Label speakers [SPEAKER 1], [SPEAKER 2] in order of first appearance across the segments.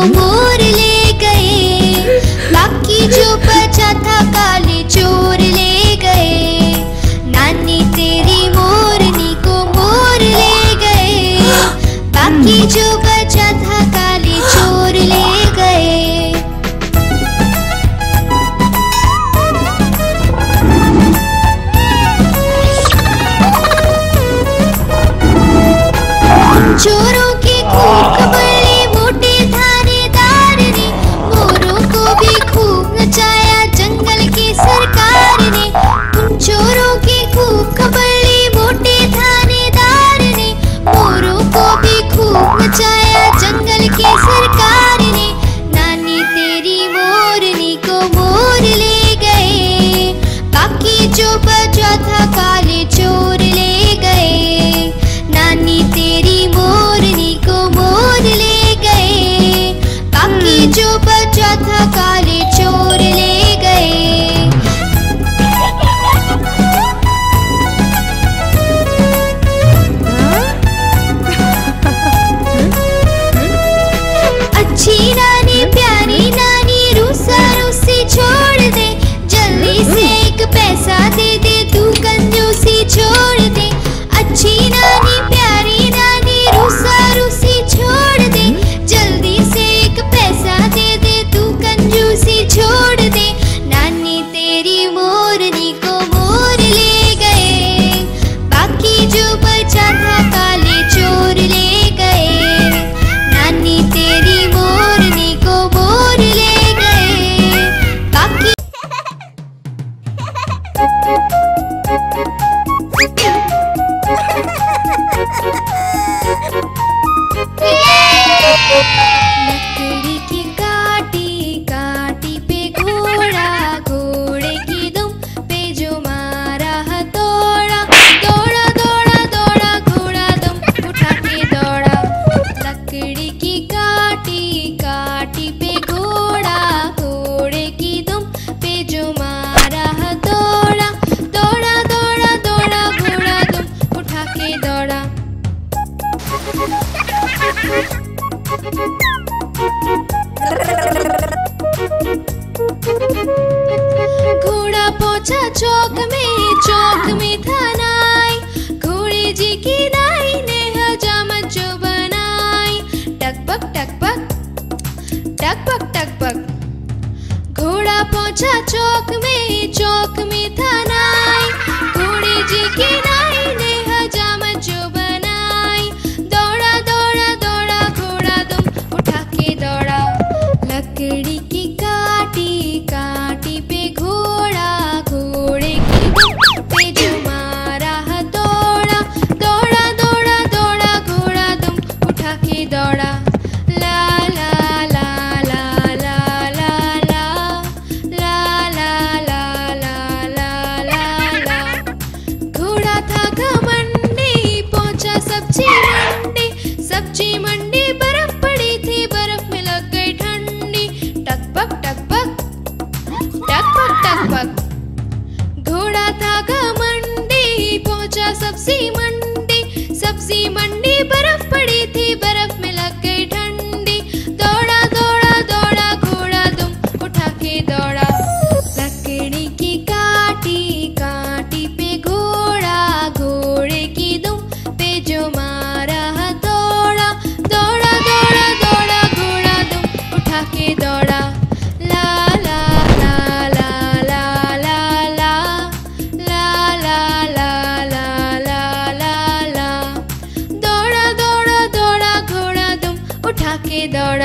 [SPEAKER 1] मोर ले गए, बाकी जो बचा था काले चोर ले गए। नानी तेरी मोरनी को मोर ले गए, बाकी जो बचा था काले चोर ले गए। चोरों के खूब खबरें मोटे थानेदार ने, मोरों को भी खूब नचाया जंगल की सरकार ने। उन चोरों की खूब खबरें मोटे थानेदार ने, मोरों को भी खूब नचाया जंगल की सरकार ने। नानी तेरी मोरनी को मोर ले गए, बाकी जो बचा था काले चोर ले गए। नानी तेरी मोरनी को मोर ले गए, बाकी जो बचा था काले चोर ले गए। अच्छी नानी प्यारी नानी रूसा रूसी छोड़ दे, जल्दी से एक पैसा दे दे तू कंजूसी छोड़ दे। अच्छी नानी प्यारी नानी रूसा रूसी छोड़ दे, जल्दी से एक पैसा दे दे तू कंजूसी छोड़ दे। नानी तेरी मोरनी को मोर ले गए, बाकी जो बचा था काले चोर ले गए। नानी तेरी मोरनी को मोर ले गए, बाकी लकड़ी की काटी काटी पे घोड़ा, घोड़े की दुम पे जो मारा हथौड़ा। दौड़ा दौड़ा दौड़ा घोड़ा दुम उठा के दौड़ा। लकड़ी की काटी काटी पे घोड़ा, घोड़े की दुम पे जो मारा हथौड़ा। दौड़ा दौड़ा दौड़ा घोड़ा दुम उठा के दौड़ा। घोड़ा पहुंचा चौक में था नाई, घोड़े जी की नाई ने हजामत जो बनाई। टकपक टकपक टकपक टकपक। घोड़ा पहुंचा चौक में था नाई, घोड़े जी की नाई ने हजामत जो बनाई। दौड़ा दौड़ा दौड़ा घोड़ा दुम उठा के दौड़ा। लकड़ी की काटी काटी पे घोड़ा, घोड़े की दुम पे जो मारा हथौड़ा। दौड़ा दौड़ा दौड़ा घोड़ा दुम उठा के दौड़ा। ला ला ला ला ला ला ला ला ला ला ला ला ला। घोड़ा था घमंडी पहुंचा सब्जी मंडी, सब्जी मंडी बर्फ पड़ी थी बर्फ में लग गई ठंडी। टकपक टकपक टकपक टकपक। घोड़ा था घमंडी पहुंचा सब्जी मंडी, सब्जी मंडी बर्फ पड़ी थी बर्फ में लग गई ठंडी। दौड़ा दौड़ा दौड़ा घोड़ा दुम उठा के दौड़ा। लकड़ी की काटी काटी पे घोड़ा, घोड़े की दुम पे जो मारा हथौड़ा। दौड़ा दौड़ा दौड़ा घोड़ा दुम उठा के दौड़ा। ला ला ला ला ला ला ला ला ला ला ला ला ला। दौड़ा दौड़ा दौड़ा घोड़ा दुम उठा के दौड़ा।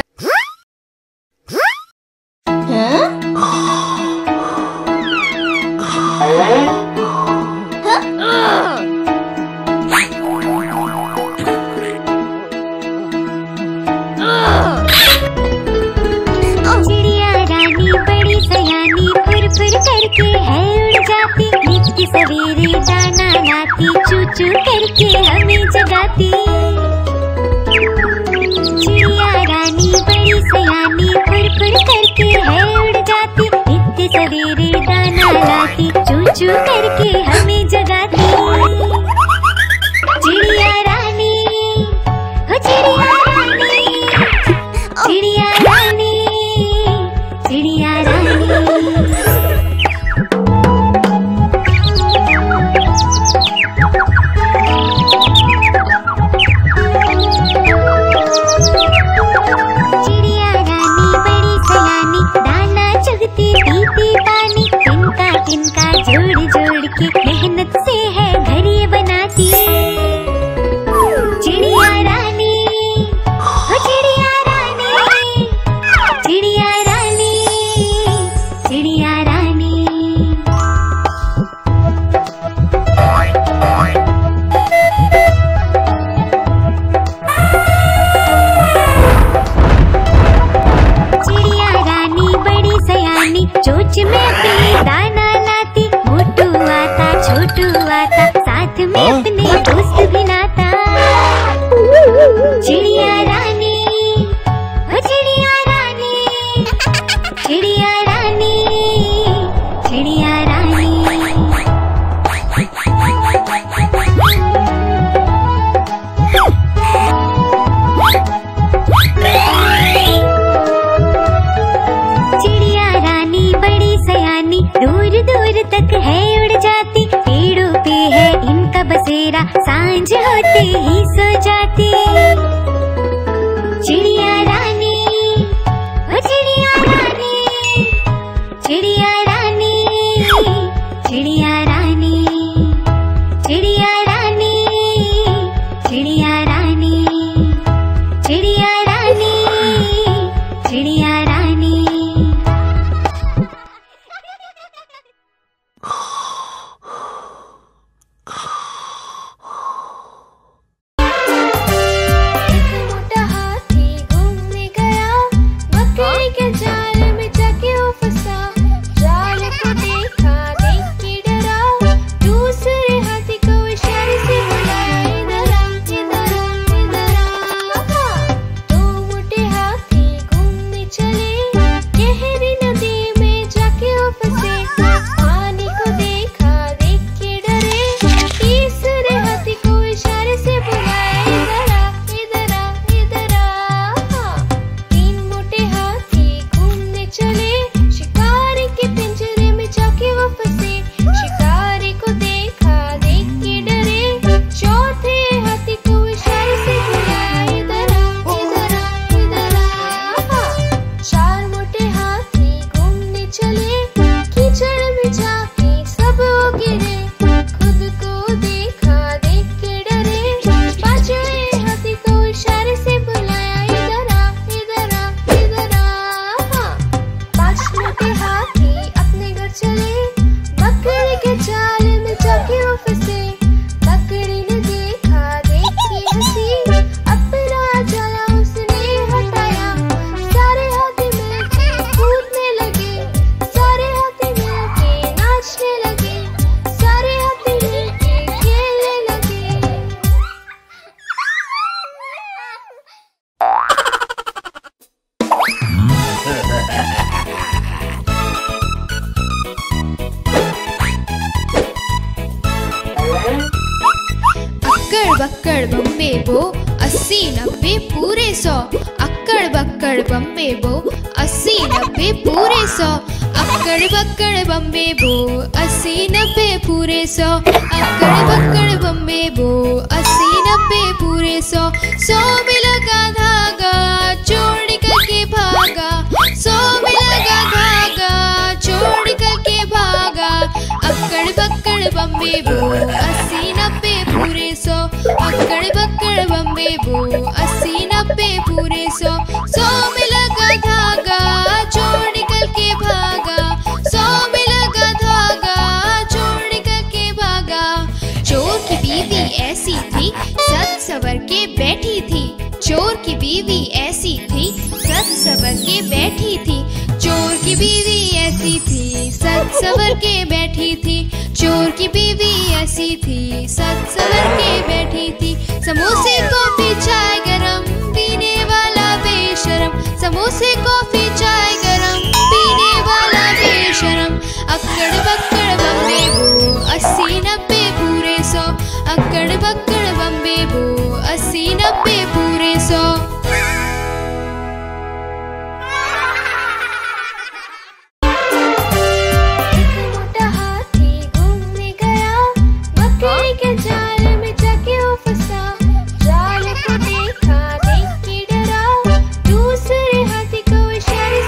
[SPEAKER 2] चिड़िया रानी बड़ी सयानी फुर फुर करके है उड़ जाती, नित्य सवेरे दाना लाती, चू चू करके हमें जगाती। चिड़िया रानी बड़ी सयानी फुर फुर करके है उड़ जाती, नित्य सवेरे दाना लाती, चू चू करके हमें जगाती। चिड़िया रानी, हो चिड़िया रानी, चिड़िया रानी। पूंछ में अपनी दाना लाती, मोटू आता छोटू आता, साथ में अपने दोस्त भी लाता। चिड़िया रानी, ओ चिड़िया रानी, चिड़िया रानी, चिड़िया रानी। चिड़िया रानी बड़ी सयानी, दूर दूर तक है उड़ जाती, पेड़ों पे है इनका बसेरा, सांझ होते ही सो जाती। चिड़िया रानी, ओ चिड़िया रानी, चिड़िया रानी, चिड़िया रानी, चिड़िया रानी, चिड़िया रानी, चिड़िया रानी, चिड़िया रानी।
[SPEAKER 1] मोटा हाथी घूमने गया, मकड़ी के जाल में जाके वो फंसा, जाल को देखा देख के डरा, दूसरे हाथी को इशारे से बुलाया, इधर आ, इधर आ, इधर आ। दो मोटे हाथी घूमने चले, गहरी नदी में जाके वो फंसे, पानी को देखा देख के डरे, तीसरे हाथी को इशारे से बुलाया, इधर आ, इधर आ, इधर आ। तीन मोटे हाथी घूमने चले, शिकारी के पिंजरे में जाके वो फंसे, शिकारी को देखा देख के डरे, चौथे हाथी को इशारे से बुलाया, इधर आ, इधर आ, इधर आ। चार मोटे हाथी घूमने चले, कीचड़ में जाके सब वो गिरे, खुद को देखा देख के डरे, पांचवें हाथी को इशारे से बुलाया, इधर आ, इधर आ, इधर आ। पांच मोटे हाथी अपने घर चले, बकरी के जाल में जाके वो फंसे, बकरी ने देखा देख के हंसी, अपना जाला उसने हटाया, सारे हाथी मिलके कूदने लगे, सारे हाथी मिलके नाचने लगे, सारे हाथी मिलके खेलने लगे। अक्कड़ बक्कड़ बम्बे बो, 80 90 पूरे 100, अक्कड़ बक्कड़ बम्बे बो, 80 90 पूरे 100, अक्कड़ बक्कड़ बम्बे बो, 80 90 पूरे 100, अक्कड़ बक्कड़ बम्बे बो, 80 90 पूरे 100। 100 में लगा धागा, चोर निकल के भागा, 100 में लगा धागा, चोर निकल के भागा, अक्कड़ बक्कड़ बम्बे बो, 80 90 पूरे 100, अक्कड़ बक्कड़ बम्बे बो, 80 90 पूरे 100। 100 में लगा धागा, चोर निकल के भागा, 100 में लगा धागा, चोर निकल के भागा। चोर की बीवी ऐसी थी, सज सवर के बैठी थी, चोर की बीवी ऐसी थी, सज सवर के बैठी थी, चोर की बीवी ऐसी थी, सज सवर के बैठी थी, चोर की बीवी ऐसी थी, सज सवर के बैठी थी। समोसे कॉफी चाय गरम, पीने वाला बेशरम, समोसे कॉफी चाय गरम, पीने वाला बेशरम, अक्कड़ बक्कड़ बम्बे बो, 80 90 पूरे 100, अक्कड़ बक्कड़ बम्बे बो, 80 90 पूरे 100। मोटा हाथी घूमने गया, मकड़ी के जाल में जाके वो फंसा, जाल को देखा देख के डरा, दूसरे हाथी को इशारे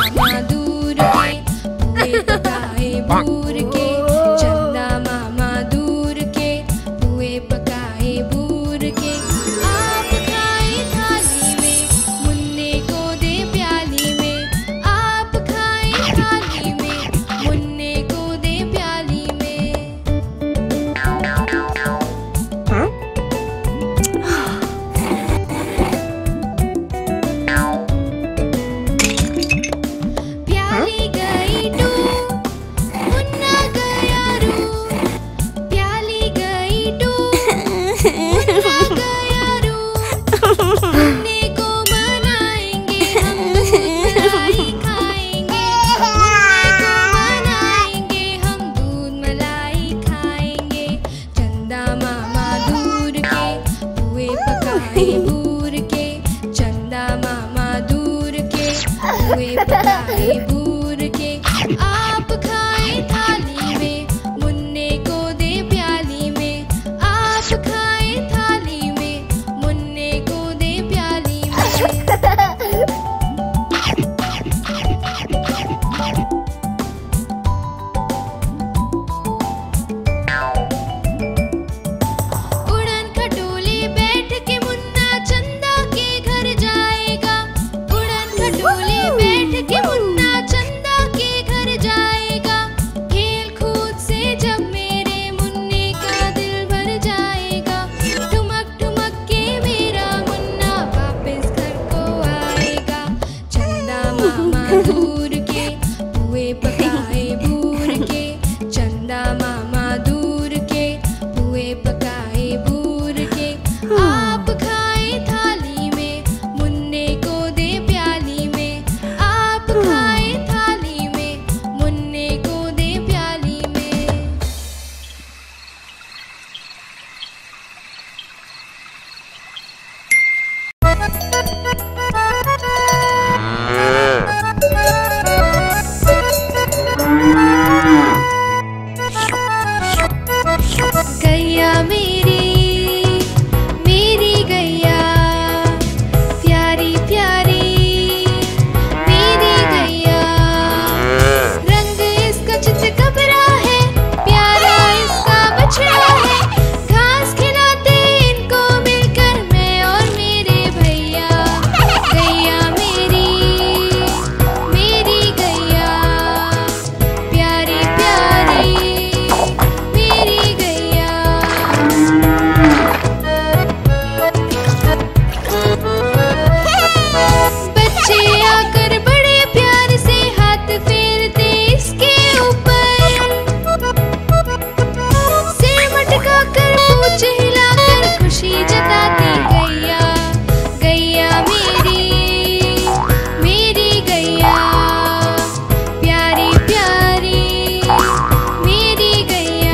[SPEAKER 1] मामा दूर के, पुए पकाए बूर के, चंदा मामा दूर के, पुए पकाए बूर के। आप खाए थाली में, मुन्ने को दे प्याली में। आप खाए थाली में, मुन्ने को दे प्याली में। प्याली गई डूब, मुन्ना गया रूब। प्याली गई डूब, मुन्ना गया रूब। मुन्ने को मनाएंगे हम, दूध मलाई खाएंगे। मुन्ने को मनाएंगे हम, दूध मलाई खाएंगे। चंदा मामा दूर के, पुए पकाए बूर के, चंदा मामा दूर के, पुए पकाए बूर के। आप खाए थाली में, मुन्ने को दे प्याली में। आप खाए थाली में, मुन्ने को दे प्याली में। उड़न खटोले बैठ के मुन्ना चंदा के घर जाएगा। उड़न खटोले बैठ के मुन्ना चंदा के घर जाएगा। खेल कूद से जब मेरे मुन्ने का दिल भर जाएगा। ठुमक ठुमक के मेरा मुन्ना वापस घर को आएगा। चंदा मामा दूर के, पुए पकाए बूर के, चंदा मामा दूर के, पुए पकाए बूर के। आप खाए थाली में, मुन्ने को दे प्याली में। आप खाए थाली में, मुन्ने को दे प्याली में। गैया मेरी गैया, प्यारी प्यारी मेरी गैया। रंग इसका चित कबरा है, प्यारा इसका बछड़ा है। घास खिलाते इनको मिलकर मैं और मेरे भैया। गैया मेरी गैया, प्यारी प्यारी मेरी गैया। बच्चे आकर बड़े प्यार से हाथ फेरते इसके ऊपर। सिर मटकाकर पूंछ हिलाकर खुशी जताती गैया। गैया मेरी गैया, प्यारी प्यारी मेरी गैया।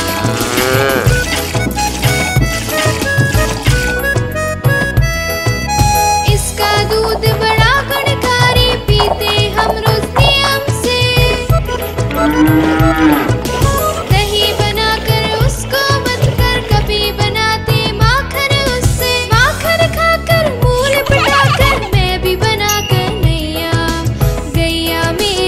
[SPEAKER 1] इसका दूध बड़ा गुणकारी, पीते हम रोज नियम से। दही बनाकर उसको बंधकर कभी बनाते माखन उससे। माखन खाकर मूल पटाकर मैं भी बनाकर नैया। गैया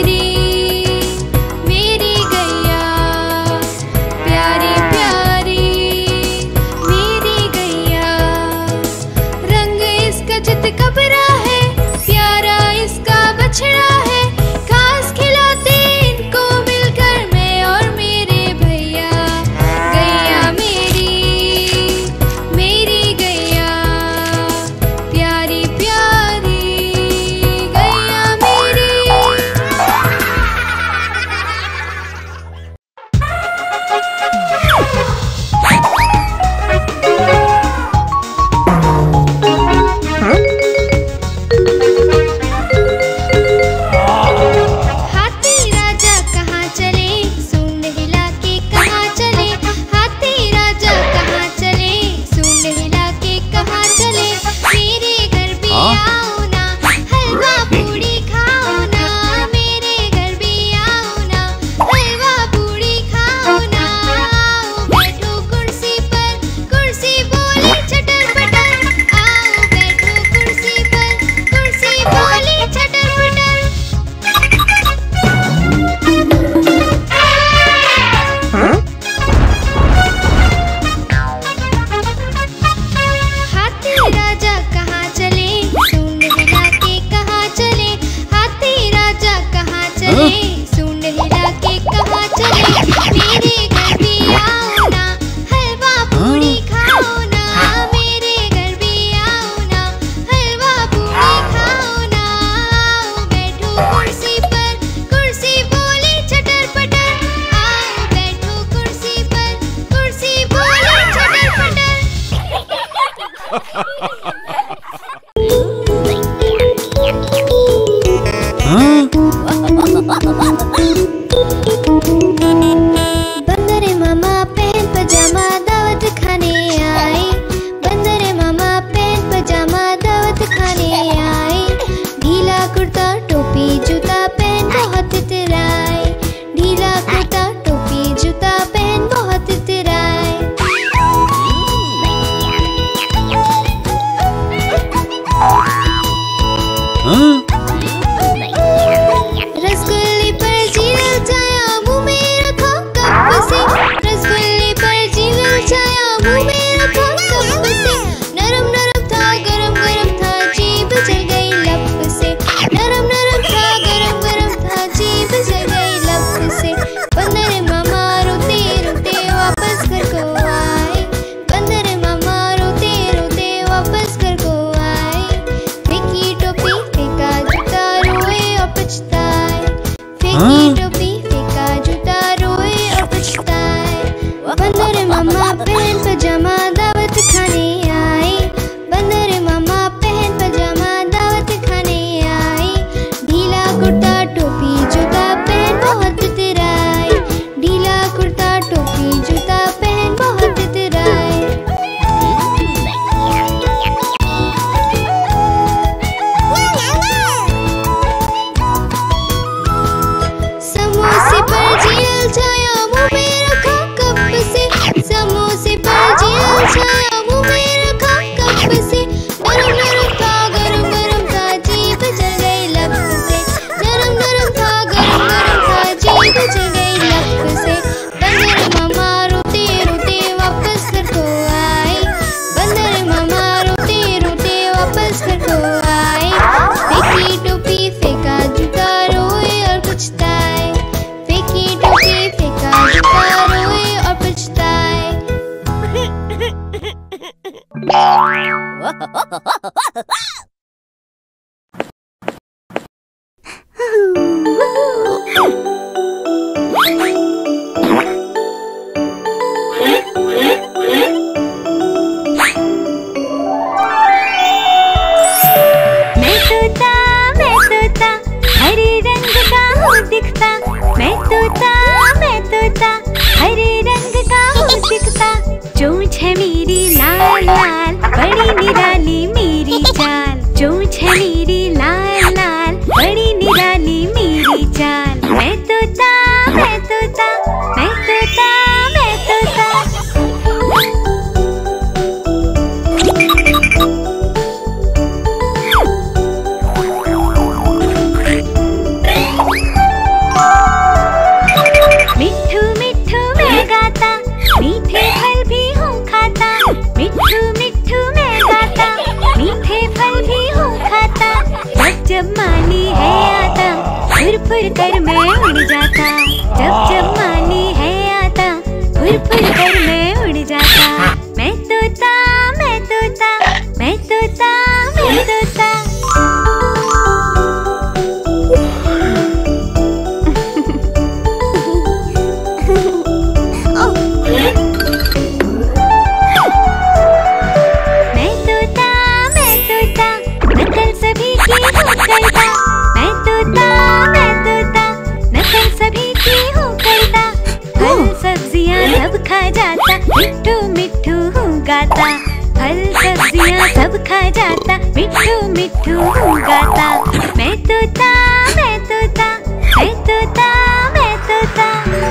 [SPEAKER 1] मेरी गैया, प्यारी प्यारी मेरी गैया। रंग इसका चित कबरा है, प्यारा इसका बछड़ा है। घास खिलाते इनको मिलकर मैं और मेरे भैया। गैया मेरी गैया, प्यारी प्यारी गैया मेरी।
[SPEAKER 2] फुर कर मैं उड़ जाता। जब जब माली है आता, फुर कर मैं उड़ जाता। मैं तोता, मैं तोता, मैं तोता, मैं तोता। मिट्ठू मिट्ठू हूँ गाता, फल सब्जियाँ सब खा जाता। मिट्ठू मिट्ठू हूँ गाता। मैं तोता, मैं तोता, मैं तोता, मैं तोता।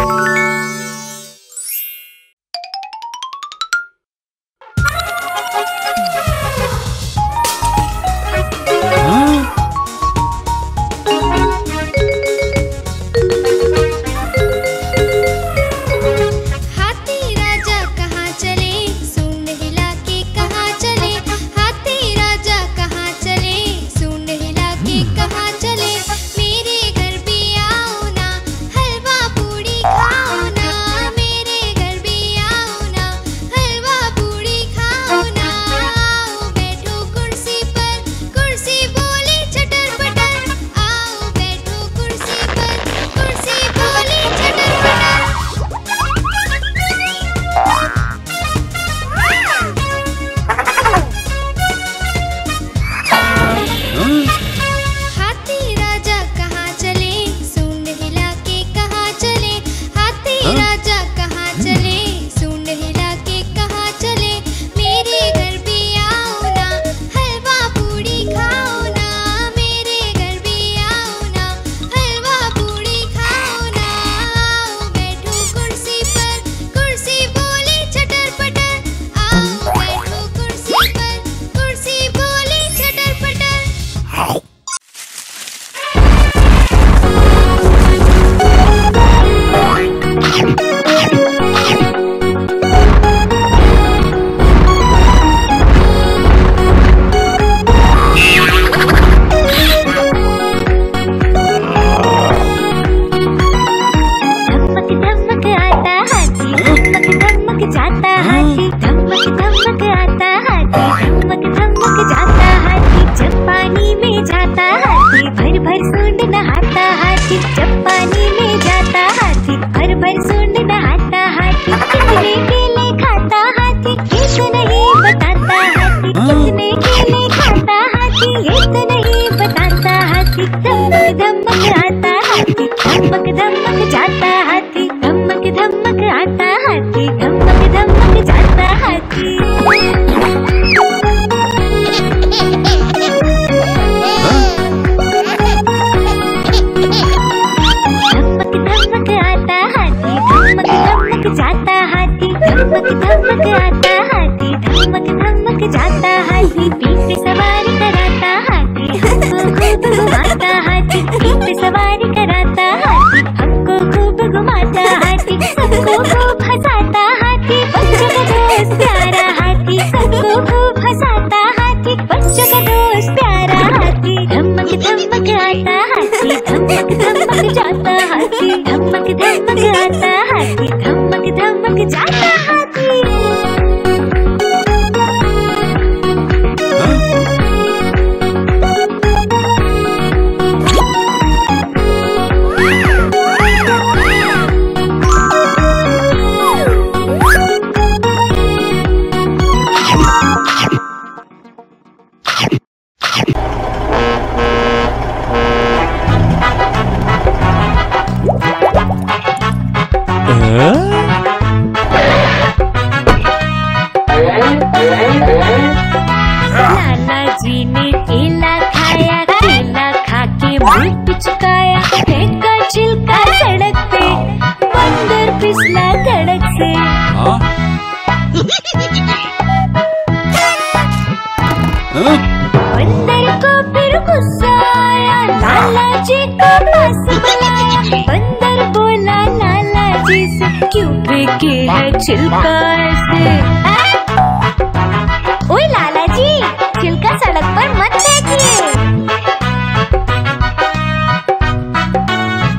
[SPEAKER 2] ओए लाला जी, छिलका सड़क पर मत फेंकिए।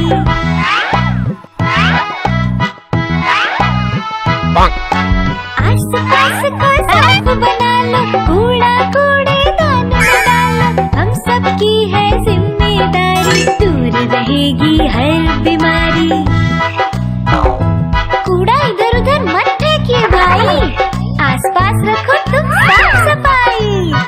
[SPEAKER 2] आस पास को साफ बना लो, कूड़ा कूड़ेदान में डालो। हम सबकी है जिम्मेदारी, दूर रहेगी हर बीमारी। कूड़ा इधर उधर मत फेंकिए भाई, आस पास रखो तुम साफ सफाई।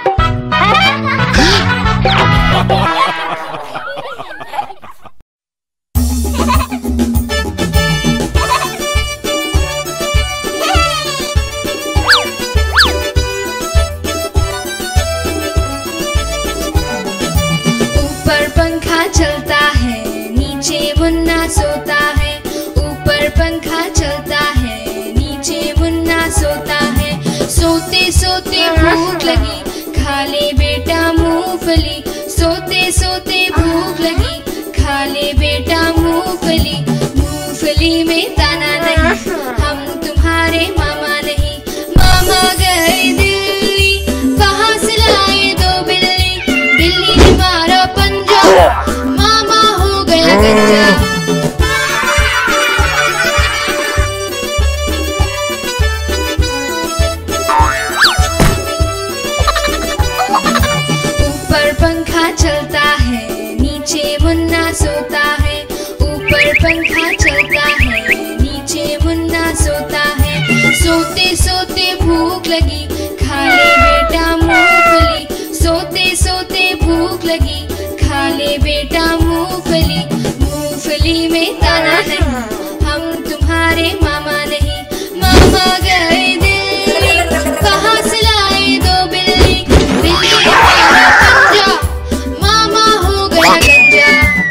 [SPEAKER 1] ऊपर पंखा चलता है, नीचे मुन्ना सोता है। ऊपर पंखा चलता है, नीचे मुन्ना सोता है। सोते सोते भूख लगी, खा ले बेटा मूंगफली। सोते सोते भूख लगी, खा ले बेटा मूंगफली। मूंगफली में दाना नहीं, हम तुम्हारे मामा नहीं। मामा गए दिल्ली, वहाँ से लाए दो बिल्ली। बिल्ली ने मारा पंजा, मामा हो गया गंजा। ऊपर पंखा चलता है, नीचे मुन्ना सोता है। ऊपर पंखा चलता है, नीचे मुन्ना सोता है। सोते सोते भूख लगी, खा ले बेटा मूंगफली। सोते सोते भूख लगी, खा ले बेटा मूंगफली। मूंगफली में दाना नहीं, हम तुम्हारे मामा नहीं। मामा गए दिल्ली, वहाँ से लाए दो बिल्ली। बिल्ली ने मारा पंजा, मामा हो गया गंजा।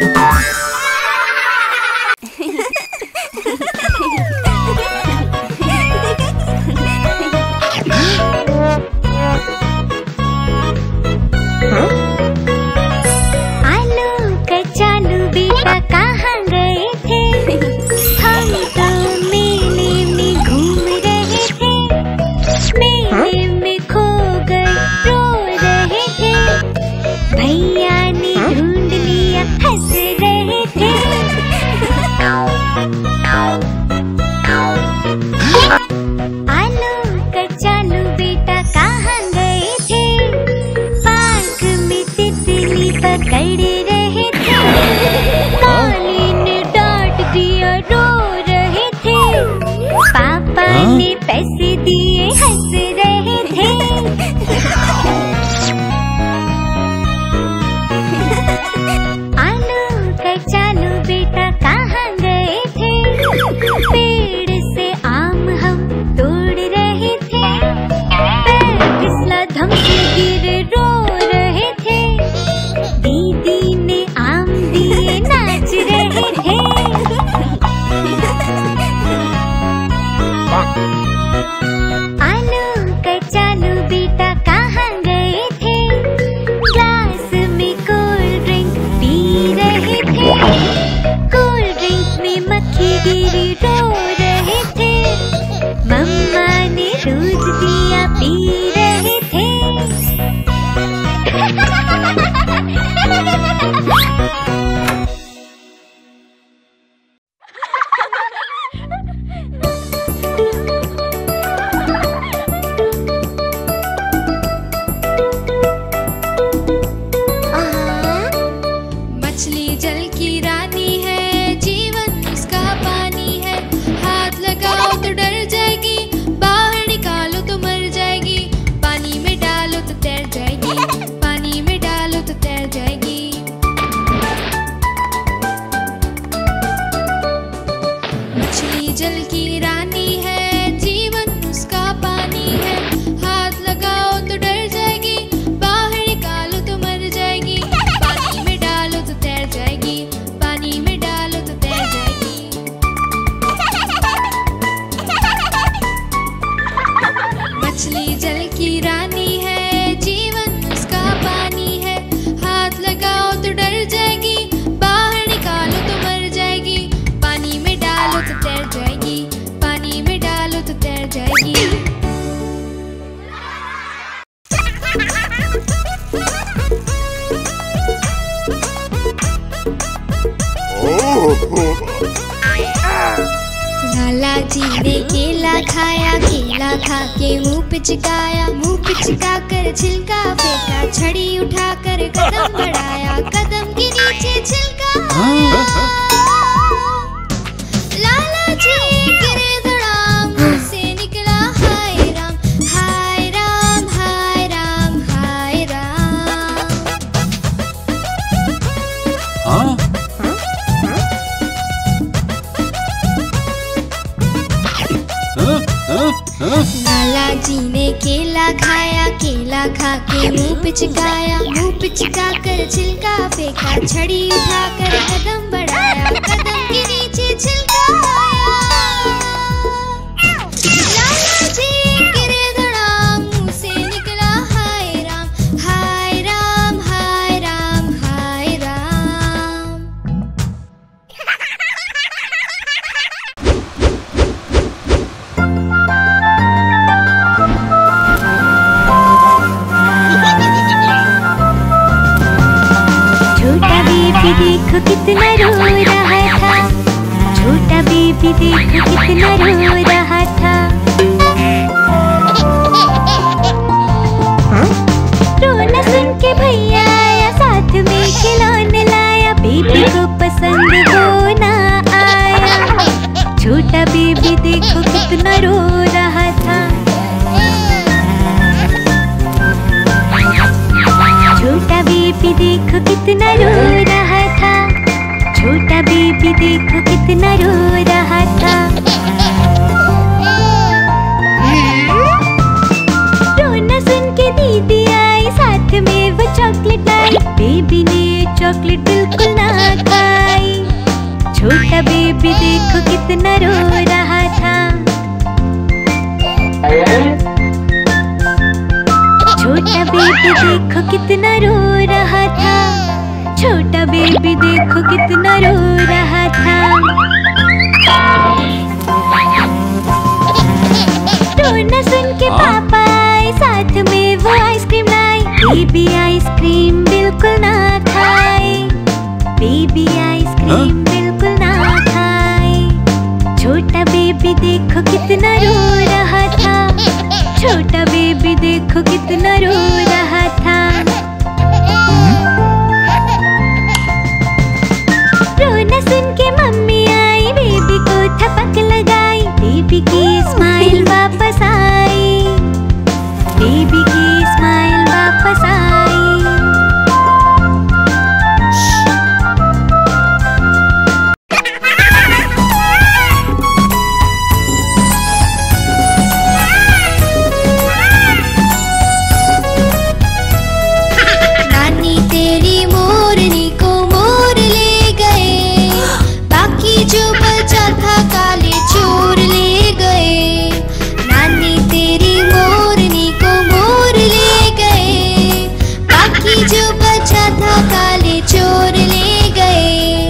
[SPEAKER 2] आलू कचालू बेटा कहाँ गए थे? हम तो मेले में घूम रहे थे। मेले में खो गए, रो रहे थे। भैया ने ढूंढ लिया, हंस रहे थे। आलू कचालू बेटा कहाँ गए थे? पार्क में तितली पकड़ रहे थे। काली ने डांट दिया, रो रहे थे। पापा ने पैसे दिए, हंस रहे थे। आलू कचालू बेटा कहाँ गए थे? पेड़ से आम हम तोड़ रहे थे। पैर फिसला, धम से गिरे, रो रहे थे। दीदी ने आम दिए, नाच रहे थे। आलू कचालू बेटा कहाँ गए थे? ग्लास में कोल्ड ड्रिंक पी रहे थे। कोल्ड ड्रिंक में मक्खी गिरी, रो रहे थे। मम्मा ने दूध दिया, पी रहे थे।
[SPEAKER 1] मछली जल की रानी लाला जी ने केला खाया, केला खा के मुंह पिचकाया, मुंह पिचका कर छिलका फेंका, छड़ी उठाकर कदम बढ़ाया, कदम के नीचे छिलका आया। लाला जी गिरे धड़ाम, मुंह से निकला हाय राम, हाय राम, हाय राम, हाय राम। लाला जी ने केला खाया, केला खा के मुंह पिचकाया, मुंह पिचका कर छिलका फेंका, छड़ी उठाकर कदम बढ़ाया, कदम के नीचे छिलका आया। लाला जी गिरे धड़ाम, मुंह से निकला हाय राम, हाय राम, हाय राम, हाय राम।
[SPEAKER 2] छोटा बेबी देखो कितना रो रहा था, छोटा बेबी देखो कितना रो रहा था। रोना सुन के भैया आया, साथ में खिलौने लाया, बेबी को पसंद वो ना आया। छोटा बेबी देखो कितना रो रहा था, छोटा बेबी देखो कितना रो रहा था, छोटा बेबी देखो कितना रो रहा था। रोना सुन के दीदी आई, साथ में वो चॉकलेट लाई, बेबी ने चॉकलेट बिल्कुल ना खाई। छोटा बेबी देखो कितना रो रहा था, छोटा बेबी देखो कितना रो रहा था, छोटा बेबी देखो कितना रो रहा था। रोना सुन के पापा आए, साथ में वो आइसक्रीम लाई, बेबी आइसक्रीम बिल्कुल ना खाए, बेबी आइसक्रीम बिल्कुल ना खाए। छोटा बेबी देखो कितना रो रहा था, छोटा बेबी देखो कितना रो रहा था। रोना सुन के मम्मी आई, बेबी को थपक लगाई, बेबी की स्माइल वापस आई, बेबी की स्माइल वापस आई।
[SPEAKER 1] नानी तेरी मोरनी को मोर ले गए, बाकी जो बचा था काले चोर ले गए। नानी तेरी मोरनी को मोर ले गए, बाकी जो बचा था काले चोर ले गए।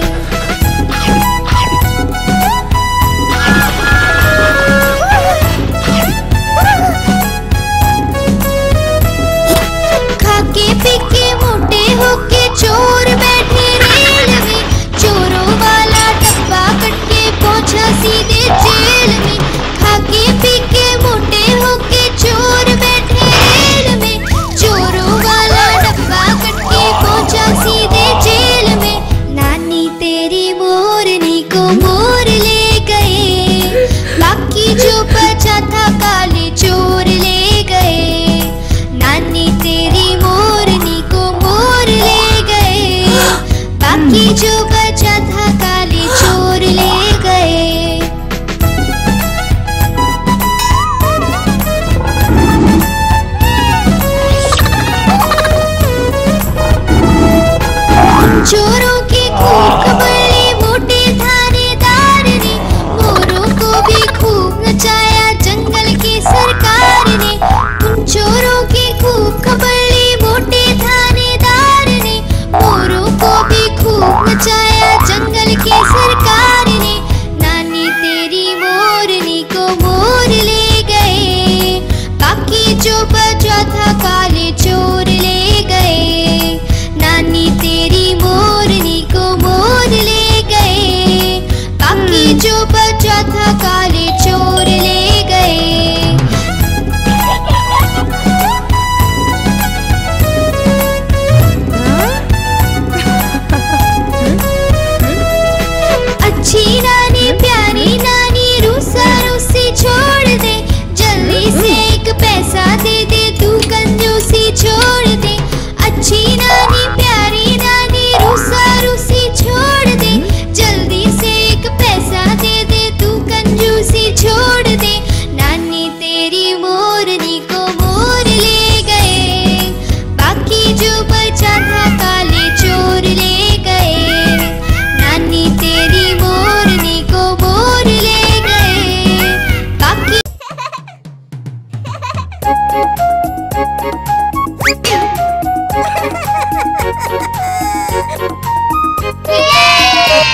[SPEAKER 1] खाके पीके मोटे होके चोर बैठे रेल में, चोरों वाला डब्बा कट के पहुंचा सीधे जेल में। खाके पीके मोटे होके चोर बैठे रेल में, चोरों वाला डब्बा कट के पहुंचा सीधे जेल में। नानी तेरी मोरनी को मोर ले गए, बाकी जो बचा था काले चोर ले गए। नानी तेरी मोरनी को मोर ले गए, बाकी जो बचा था काले चोर ले गए। चोरों की खूब खबरें मोटे थानेदार ने, मोरों को भी खूब नचाया जंगल की सरकार ने। उन चोरों की खूब खबरें मोटे थानेदार ने, मोरों को भी खूब नचाया जंगल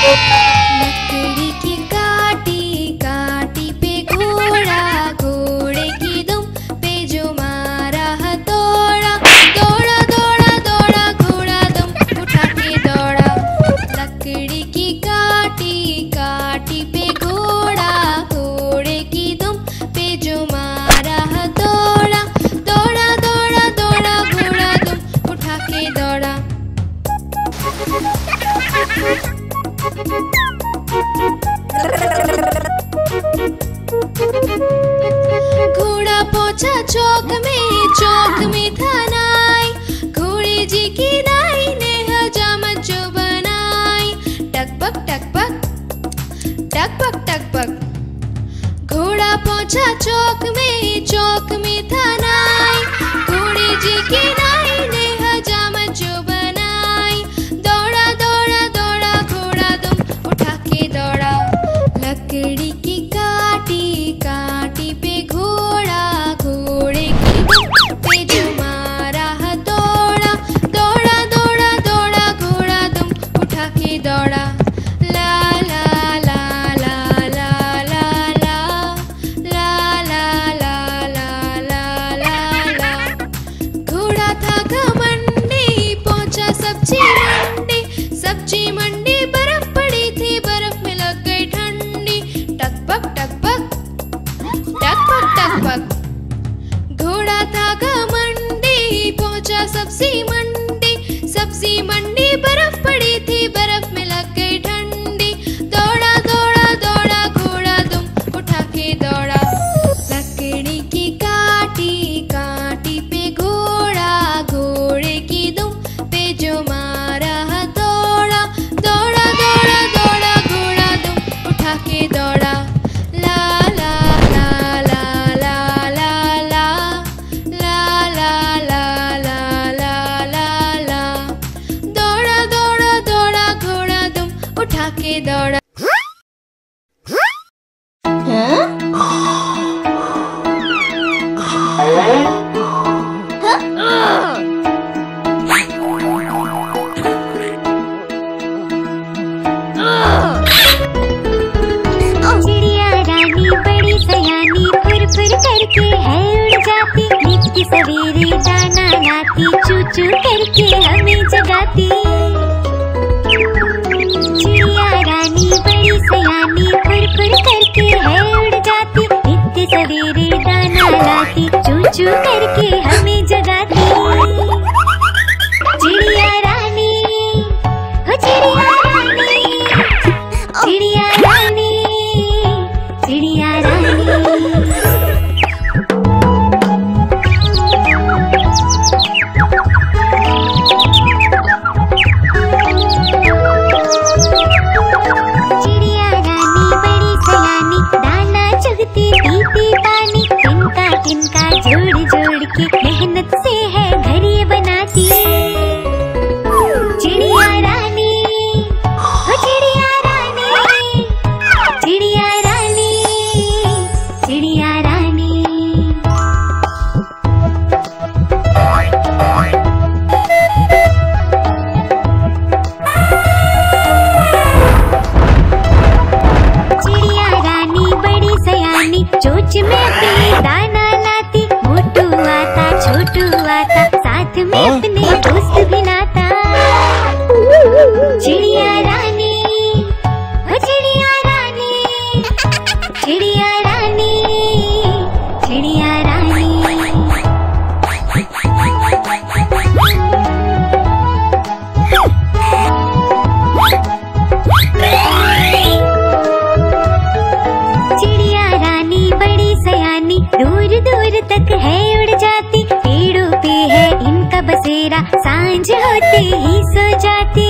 [SPEAKER 1] लकड़ी की काटी काटी पे घोड़ा, घोड़े की दुम पे जो मारा हथौड़ा, दौड़ा दौड़ा दौड़ा घोड़ा दुम उठा के दौड़ा। लकड़ी की काटी काटी पे घोड़ा, घोड़े की दुम पे जो मारा हथौड़ा, दौड़ा दौड़ा दौड़ा घोड़ा दुम उठा के दौड़ा। घोड़ा पहुंचा चौक में था नाई, घोड़े जी की नाई ने हजामत जो बनाई। टकपक टकपक टकपक टकपक। घोड़ा पहुंचा चौक में था नाई, घोड़े जी की नाई ने हजामत जो बनाई। दौड़ा दौड़ा दौड़ा घोड़ा दुम उठा के दौड़ा। लकड़ी की काटी काटी पे घोड़ा, घोड़े की दुम पे जो मारा हथौड़ा, दौड़ा दौड़ा दौड़ा घोड़ा दुम उठा के दौड़ा। ला ला ला ला ला ला ला ला ला ला ला ला ला ला। घोड़ा था घमंडी पहुंचा सब्जी मंडी, बर्फ पड़ी थी बर्फ में लग गई ठंडी। टकपक टकपक टकपक टकपक। घोड़ा था घमंडी पहुंचा सब्जी मंडी, बर्फ पड़ी थी बर्फ में लग गई ठंडी। दौड़ा दौड़ा दौड़ा घोड़ा दुम उठा के दौड़ा। लकड़ी की काटी काटी पे घोड़ा, घोड़े की दुम पे जो मारा हथौड़ा, दौड़ा दौड़ा दौड़ा घोड़ा दुम उठा के दौड़ा। ला ला ला ला ला ला ला ला ला ला ला ला ला ला। दौड़ा दौड़ा दौड़ा घोड़ा दुम उठा के दौड़ा।
[SPEAKER 2] चिड़िया रानी बड़ी सयानी फुर फुर करके है उड़ जाती, नित्य सवेरे दाना लाती, चू चू करके हमें जगाती। चिड़िया रानी बड़ी सयानी फुर फुर करके है उड़ जाती, नित्य सवेरे दाना लाती, चू चू करके हमें जगाती। चिड़िया रानी हो चिड़िया रानी, चिड़िया रानी, चिड़िया रानी। चिड़िया रानी बड़ी सयानी दाना चुगती पीती पानी, तिनका तिनका जोड़ जोड़ के मेहनत से है घर ये बनाती। चिड़िया रानी हो चिड़िया रानी, चिड़िया रानी, चिड़िया रानी। चिड़िया रानी बड़ी सयानी चोंच में अपने दाना लाती, मोटू आता छोटू आता साथ में अपने दोस्त भी लाता। चिड़िया रानी हो चिड़िया रानी, चिड़िया रानी, चिड़िया रानी। चिड़िया रानी बड़ी सयानी दूर दूर तक है उड़ जाती, पेड़ों पे है इनका बसेरा, सांझ होते ही सो जाती।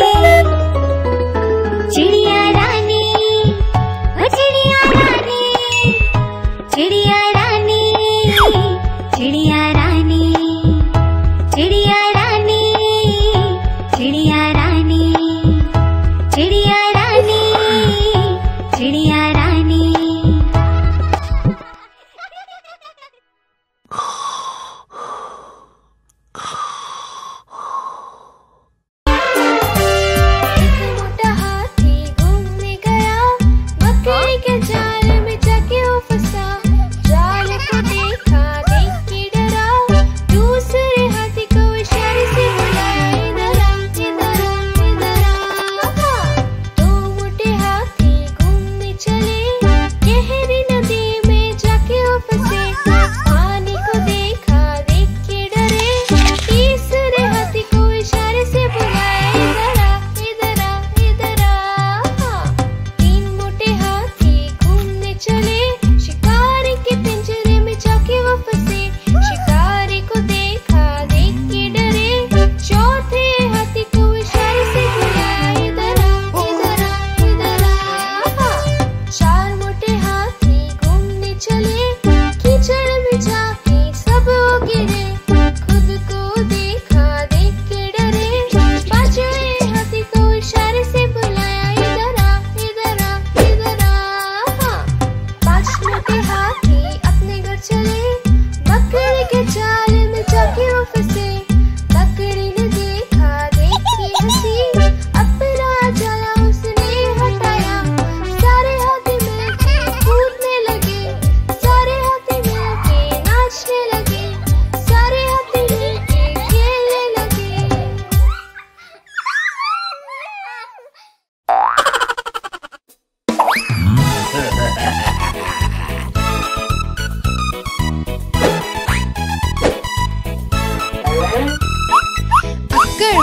[SPEAKER 2] चिड़िया रानी हो चिड़िया रानी, चिड़िया रानी, चिड़िया रानी, चिड़िया रानी, चिड़िया रानी, चिड़िया रानी, चिड़िया रानी।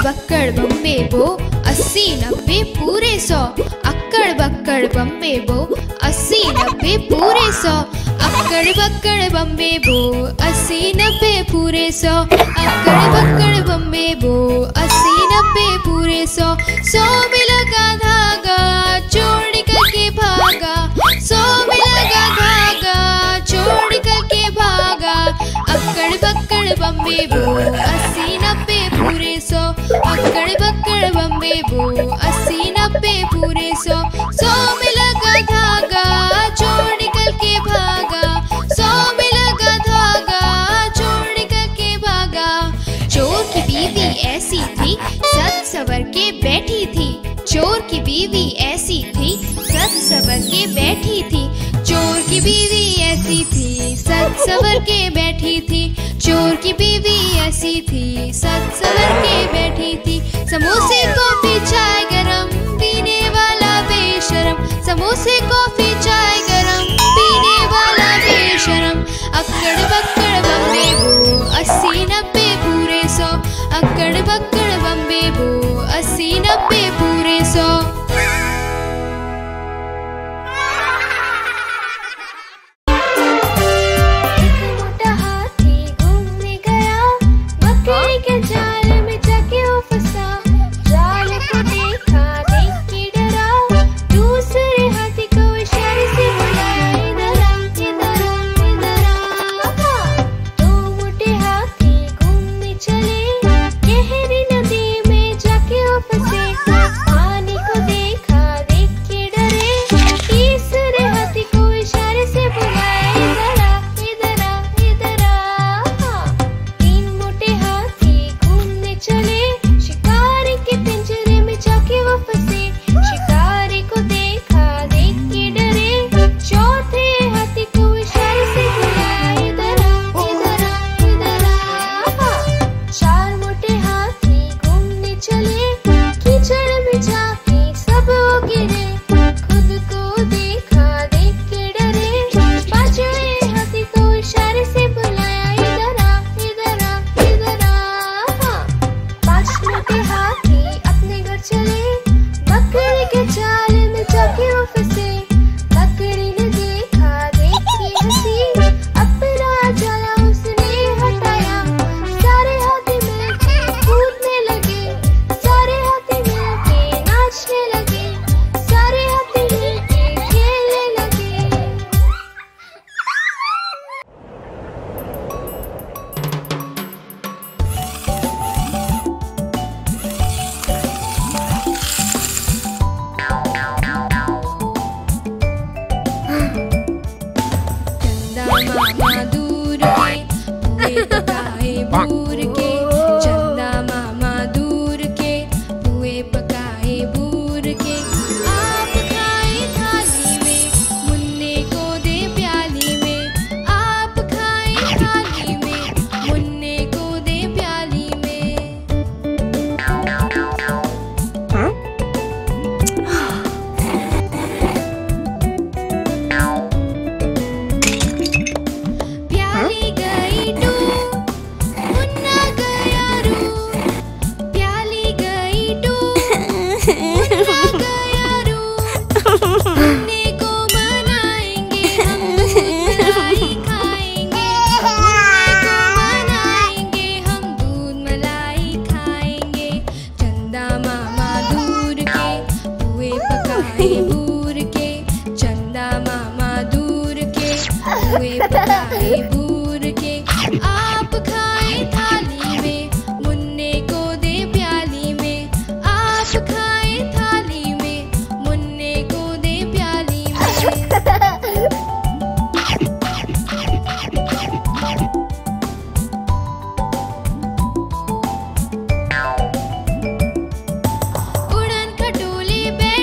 [SPEAKER 1] बक्कड़ बम्बे बो 80 90 पूरे 100। अक्कड़ बक्कड़ बम्बे बो 80 90 पूरे 100। अक्कड़ बक्कड़ बम्बे बो 80 90 पूरे 100। अक्कड़ बक्कड़ बम्बे बो 80 90 पूरे 100। 100 में लगा धागा चोर निकल के भागा। 100 में लगा धागा चोर निकल के भागा। अक्कड़ बक्कड़ बम्बे बो 80 90 पूरे 100। अक्कड़ बक्कड़ बम्बे बो 80 90 पूरे 100। 100 में लगा धागा चोर निकल के भागा। 100 में लगा धागा चोर निकल के भागा। चोर की बीवी ऐसी थी सज सवर के बैठी थी। चोर की बीवी ऐसी थी सज सवर के बैठी थी। चोर की बीवी ऐसी थी सज सवर के बैठी थी। चोर की बीवी ऐसी थी सज सवर के बैठी थी। समोसे कॉफी चाय गरम पीने वाला बेशरम। समोसे कॉफी चाय गरम पीने वाला बेशरम। अक्कड़ बक्कड़ बम्बे बो 80 90 पूरे 100। अक्कड़ बक्कड़ बम्बे बो 80 90 पूरे 100।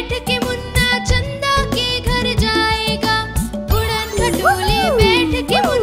[SPEAKER 2] बैठ के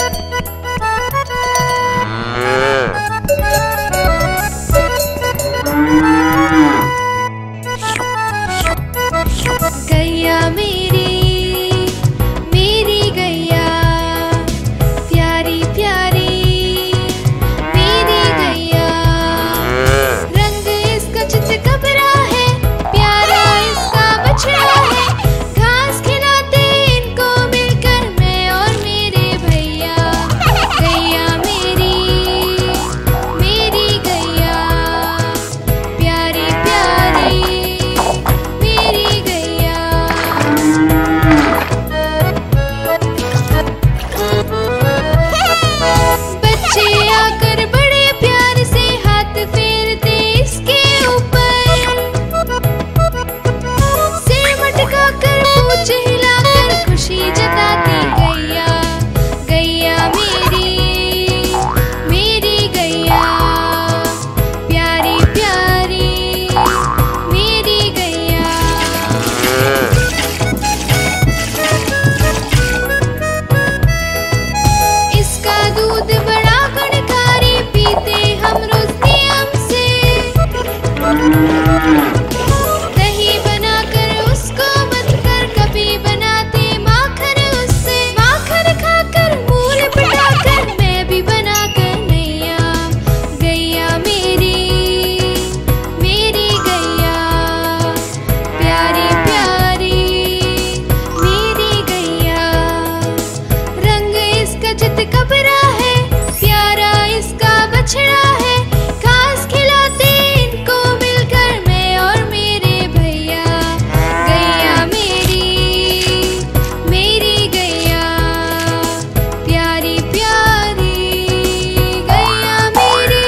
[SPEAKER 1] गैया मेरी मेरी गैया प्यारी प्यारी मेरी गैया रंग इसका चित कबरा है प्यारा इसका बछड़ा है घास खिलाते इनको मिलकर मैं और मेरे भैया गैया मेरी गैया प्यारी प्यारी मेरी गैया। बच्चे आकर बड़े प्यार से हाथ फेरते इसके ऊपर सिर मटका कर पूंछ हिलाकर खुशी जताती गैया गैया मेरी गैया प्यारी प्यारी मेरी गैया। इसका दूध बड़ा गुणकारी पीते हम रोज नियम से दही बनाकर उसको मथकर कभी बनाते माखन उससे माखन खाकर मूल पटाकर मैं भी बनाकर नैया गैया मेरी गैया प्यारी प्यारी मेरी गैया रंग इसका चित कबरा है प्यारा इसका बछड़ा है घास खिलाते इनको मिलकर मैं और मेरे भैया गैया मेरी गैया प्यारी प्यारी गैया मेरी।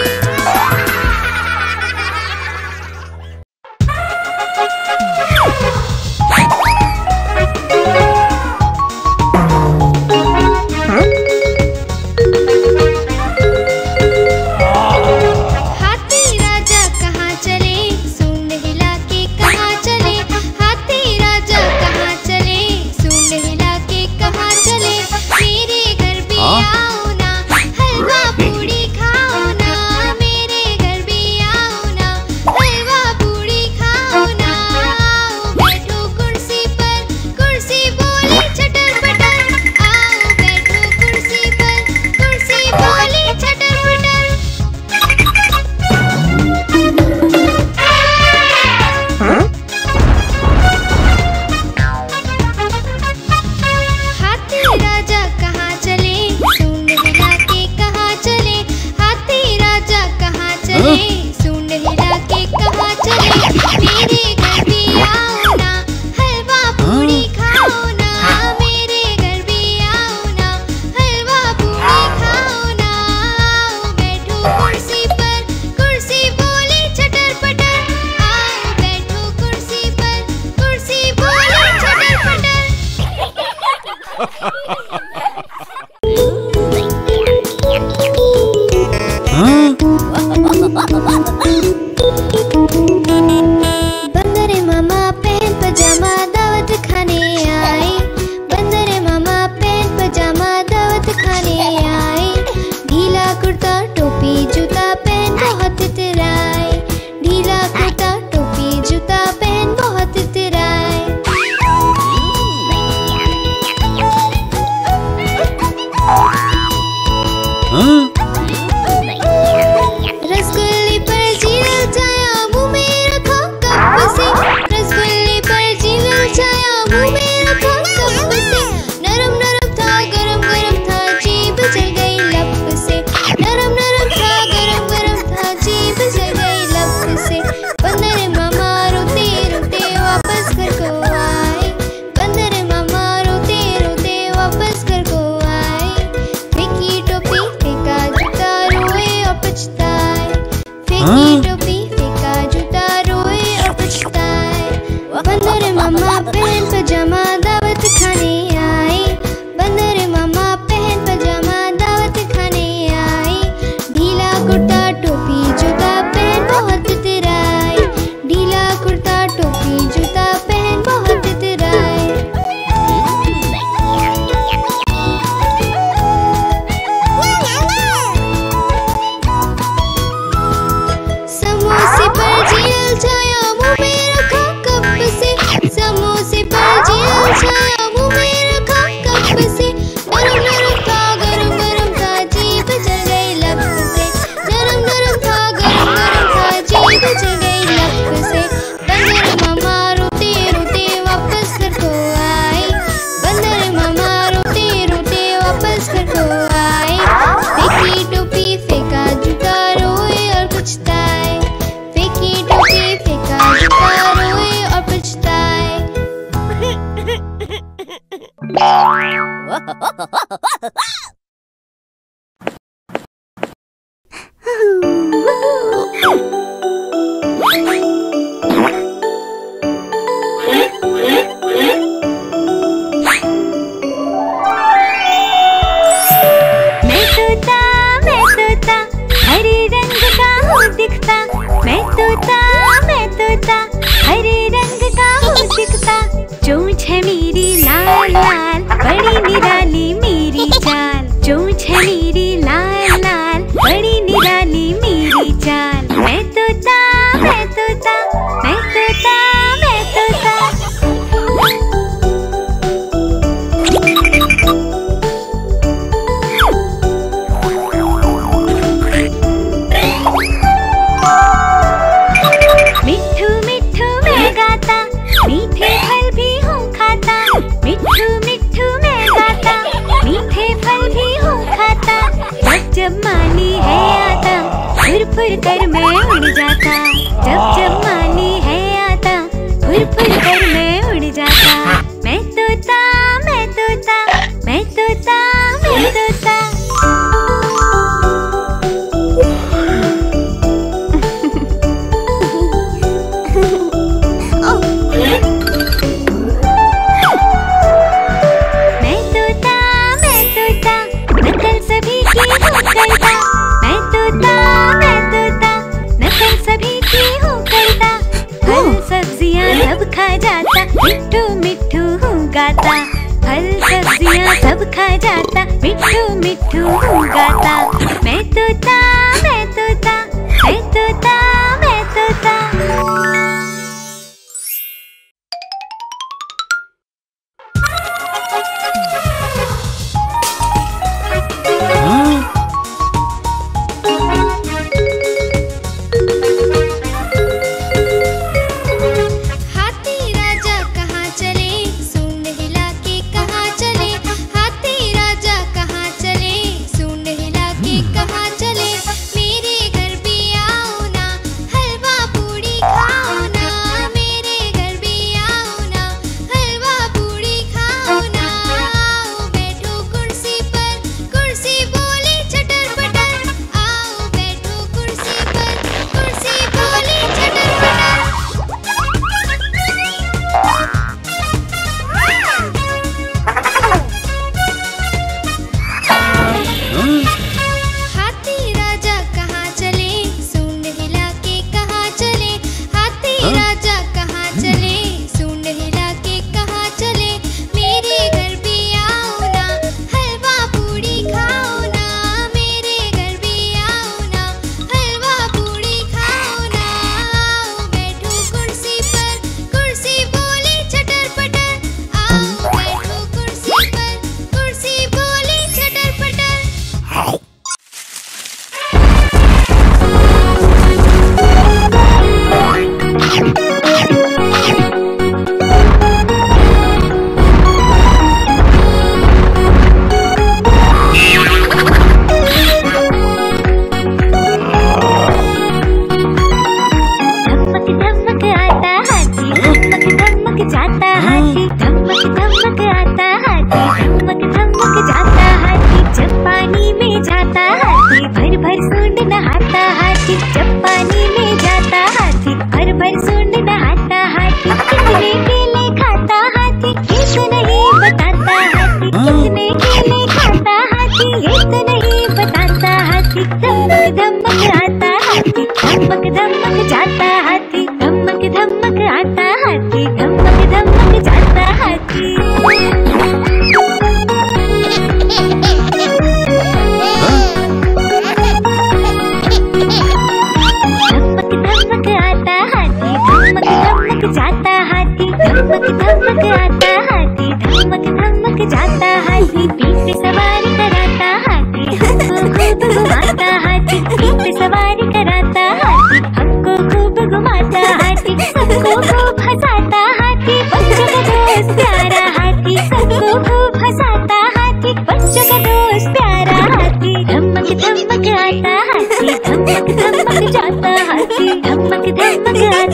[SPEAKER 1] हाथी राजा कहाँ चले सूंड हिला के कहाँ चले हाथी राजा कहाँ चले सूंड हिला के कहाँ चले मेरे घर भी आओ ना हलवा पूड़ी खाओ ना मेरे घर भी आओ ना हलवा पूड़ी खाओ ना आओ बैठो कुर्सी पर कुर्सी बोली चटर पटर आओ बैठो कुर्सी पर कुर्सी बोली चटर पटर। हाथी राजा कहाँ चले सूंड हिला के कहाँ चले हाथी राजा कहाँ चले सूंड हिला के कहाँ चले मेरे घर भी आओ ना हलवा पूड़ी खाओ ना मेरे घर भी आओ ना हलवा पूड़ी खाओ ना आओ बैठो कुर्सी पर कुर्सी बोली चटर पटर आओ बैठो कुर्सी पर कुर्सी बोली चटर पटर। बंदरे मामा पैंट पजामा दावत खाने आए बंदरे मामा पैंट पजामा दावत खाने आए ढीला कुर्ता टोपी जूता पहन बहुत इतराए ढीला कुर्ता टोपी जूता पहन बहुत इतराए। रसगुल्ले पर जीरा छाया मुंह में रखा कप से रसगुल्ले पर जीरा छाया मुंह में रखा कप से नरम नरम था गरम गरम था जीभ जल गई लब से नरम नरम था गरम गरम था जीभ जल गई लब से। बंदरे मामा रोते रोते वापस घर को आए बंदरे मामा रोते रोते वापस घर को आए फेंकी टोपी फेंका
[SPEAKER 2] चोंच है मेरी लाल लाल, बड़ी निराली मेरी चाल। चोंच है मेरी लाल लाल, बड़ी निराली मेरी चाल। मैं तोता, मैं तोता, मैं तोता, मैं तोता। मिट्ठू मिट्ठू मैं गाता, मीठे फल भी हूँ खाता। मिट्ठू मिट्ठू मैं गाता, मीठे फल भी हूँ खाता। जब जब माली है आता, फुर फुर कर मैं उड़ जाता। जब जब माली है आता, फुर फुर कर मैं उड़ जाता। मैं तोता, मैं तोता, मैं तोता, मैं तोता। सब खा जाता, मिट्ठू मिट्ठू हूँ गाता। फल सब्जियाँ सब खा जाता, मिट्ठू मिट्ठू हूँ गाता। मैं तोता, मैं तोता, मैं तोता, मैं तोता।
[SPEAKER 3] धमक धमक आता हाथी, धमक धमक जाता हाथी, धमक धमक